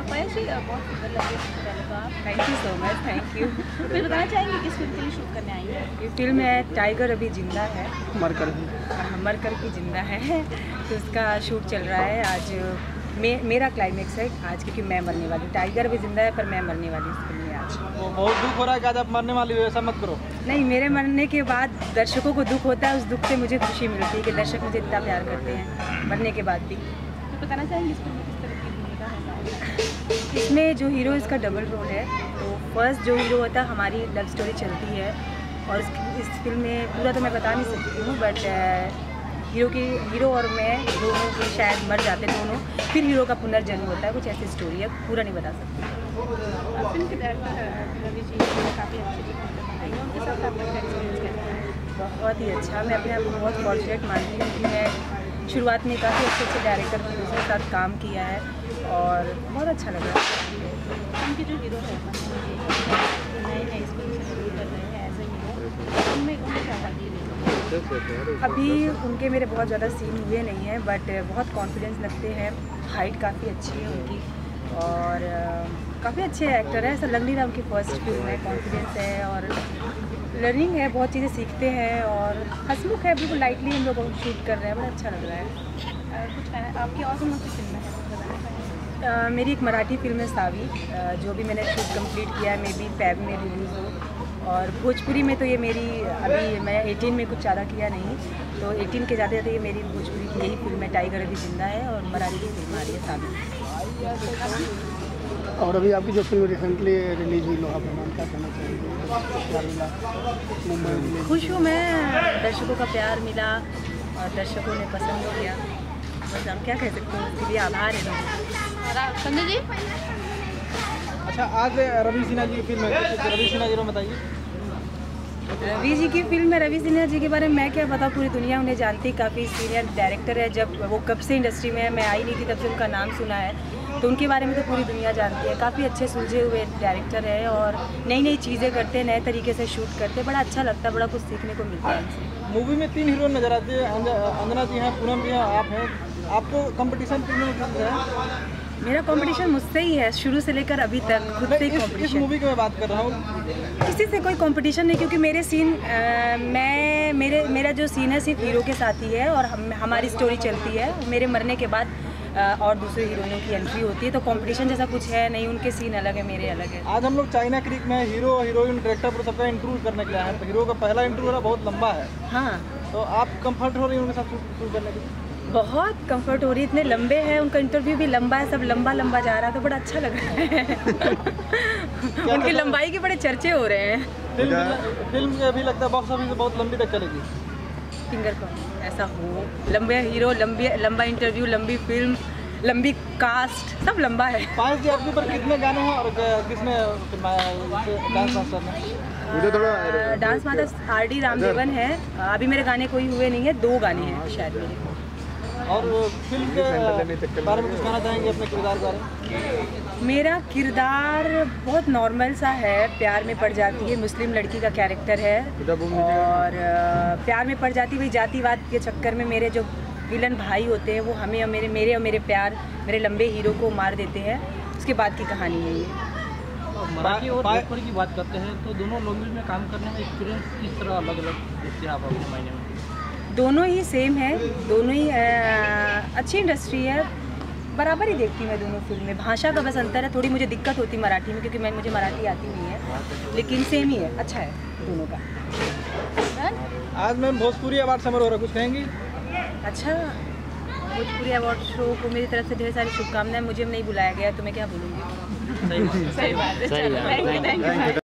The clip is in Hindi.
पायसी बहुत सुंदर लगे पहले तो आप। Thank you so much, thank you. फिर बताना चाहेंगे किस फिल्म के लिए शूट करने आई हैं? ये फिल्म है टाइगर अभी जिंदा है, मरकर की जिंदा है, तो उसका शूट चल रहा है। आज मेरा क्लाइमेक्स है आज, क्योंकि मैं मरने वाली। टाइगर अभी जिंदा है पर मैं मरने वाली इस फिल्म में आज। वो बहुत दुख हो रहा है कि आज आप मरने वाली हो, ऐसा मत करो। नहीं, मेरे मरने के बाद दर्शकों को दुख होता है, उस दुख से मुझे खुशी मिलती है कि दर्शक मुझे इतना प्यार करते हैं मरने के बाद भी। तो बताना चाहेंगे इस फिल्म में किस तरह की भूमिका है? इसमें जो हीरो इसका डबल रोल है। तो फर्स्ट जो हीरो होता है, हमारी लव स्टोरी चलती है, और इस फिल्म में पूरा तो मैं बता नहीं सकती हूँ, बट हीरो और मैं दोनों के शायद मर जाते दोनों, फिर हीरो का पुनर्जन्म होता है, कुछ ऐसी स्टोरी है, पूरा नहीं बता सकती। फिल्म के डायरेक्टर रवि जी काफ़ी अच्छी फिल्म बनाई है, उनके साथ आपका एक्सपीरियंस कैसा है? बहुत ही अच्छा। मैं अपने आप को बहुत फॉर्चुनेट मानती हूँ कि मैं शुरुआत में काफ़ी अच्छे डायरेक्टर के साथ काम किया है और बहुत अच्छा लगा। उनके जो हीरो है नए इस फिल्म से शुरू कर रहे हैं एज ए हीरो, उनमें क्या बात है? अभी उनके मेरे बहुत ज़्यादा सीन हुए नहीं हैं, बट बहुत कॉन्फिडेंस लगते हैं। हाइट काफ़ी अच्छी है उनकी और काफ़ी अच्छे एक्टर है। ऐसा लग नहीं रहा उनकी फर्स्ट फिल्म है। कॉन्फिडेंस है और लर्निंग है, बहुत चीज़ें सीखते हैं और हंसमुख है। बिल्कुल लाइटली हम लोग शूट कर रहे हैं, बड़ा अच्छा लग रहा है। कुछ आपकी और कौन सी फिल्म है? मेरी एक मराठी फिल्म है सावी, जो भी मैंने शूट कंप्लीट किया है, मे बी फेब में रिलीज़ हो। और भोजपुरी में तो ये मेरी अभी मैं 18 में कुछ ज़्यादा किया नहीं, तो 18 के जाते जाते ये मेरी भोजपुरी की यही फिल्म है टाइगर अभी जिंदा है, और मराठी की फिल्म आ रही है सावी। और अभी आपकी जो फिल्म रिसेंटली रिलीज हुई लोहा प्रमाण, क्या कहना चाहिए? मुंबई में खुश हूँ मैं, दर्शकों का प्यार मिला और दर्शकों ने पसंद किया, बस हम क्या कह सकते हैं, उसके लिए आभार है लोगों। संजय जी, अच्छा, आज रवि सिन्हा जी की फिल्म है, रवि सिन्हा जी बताइए। रवि जी की फिल्म है। रवि सिन्हा जी के बारे में मैं क्या बताऊँ, पूरी दुनिया उन्हें जानती है। काफ़ी सीनियर डायरेक्टर है, जब वो कब से इंडस्ट्री में है, मैं आई नहीं थी तब से उनका नाम सुना है, तो उनके बारे में तो पूरी दुनिया जानती है। काफ़ी अच्छे सुलझे हुए डायरेक्टर है और नई नई चीज़ें करते हैं, नए तरीके से शूट करते हैं, बड़ा अच्छा लगता है, बड़ा कुछ सीखने को मिलता है उनसे। मूवी में 3 हीरो नजर आते हैं, अंजना जी हैं, पूनम जी हैं, आप हैं। आपको कंपटीशन फिल्म में किससे है? मेरा कंपटीशन मुझसे ही है, शुरू से लेकर अभी तक खुद से इस कंपटीशन। मूवी की मैं बात कर रहा हूँ। किसी से कोई कंपटीशन नहीं, क्योंकि मेरे सीन मेरा जो सीन है सिर्फ हीरो के साथ ही है, और हमारी स्टोरी चलती है। मेरे मरने के बाद और दूसरे हीरोइनों की एंट्री होती है, तो कंपटीशन जैसा कुछ है नहीं। उनके सीन अलग है, मेरे अलग है। आज हम लोग चाइना क्रीक में हीरो हीरोइन डायरेक्टर पर सबका इंटरव्यू करने के लिए आए हैं। तो हीरो का पहला इंटरव्यू बहुत लंबा है। हाँ, तो आप कंफर्ट हो रही हैं उनके साथ शूट करने के लिए? बहुत कंफर्ट हो रही है। इतने लंबे हैं, उनका इंटरव्यू भी लंबा है, सब लंबा लंबा जा रहा है, तो बड़ा अच्छा लग रहा है। उनकी लंबाई के बड़े चर्चे हो रहे हैं। फिल्म भी लगता है बॉक्स ऑफिस बहुत लंबी तक चलेगी। फिंगर को ऐसा हो, लंबे हीरो, लंबा इंटरव्यू, लंबी फिल्म, लंबी कास्ट, सब लंबा है। पायस जी, आपके ऊपर कितने गाने हैं और किसने डांस मास्टर ने? Dance master R D Ramdevan है। अभी मेरे गाने कोई हुए नहीं है, 2 गाने हैं शायद मेरे। और फिल्म के बारे में कुछ कहना चाहेंगे अपने किरदार के बारे में? मेरा किरदार बहुत नॉर्मल सा है, प्यार में पड़ जाती है, मुस्लिम लड़की का कैरेक्टर है, और प्यार में पड़ जाती हुई जातिवाद के चक्कर में मेरे जो विलन भाई होते हैं वो हमें और मेरे प्यार, मेरे लंबे हीरो को मार देते हैं। उसके बाद की कहानी है ये। मराठी और भोजपुरी की बात करते हैं तो दोनों लैंग्वेज में काम करने में एक्सपीरियंस किस तरह अलग अलग देखते हैं आप अपने मायने में? दोनों ही सेम है, दोनों ही अच्छी इंडस्ट्री है, बराबर ही देखती हूँ मैं दोनों फिल्म में। भाषा का बस अंतर है, थोड़ी मुझे दिक्कत होती है मराठी में, क्योंकि मुझे मराठी आती नहीं है, लेकिन सेम ही है, अच्छा है दोनों का। आज मैम भोजपुरी अवार्ड समारोह हो रहा है, कुछ कहेंगी? अच्छा, भोजपुरी अवार्ड शो को मेरी तरफ से ढेर सारी शुभकामनाएं। मुझे नहीं बुलाया गया तो मैं क्या बोलूँगी। सही बात है।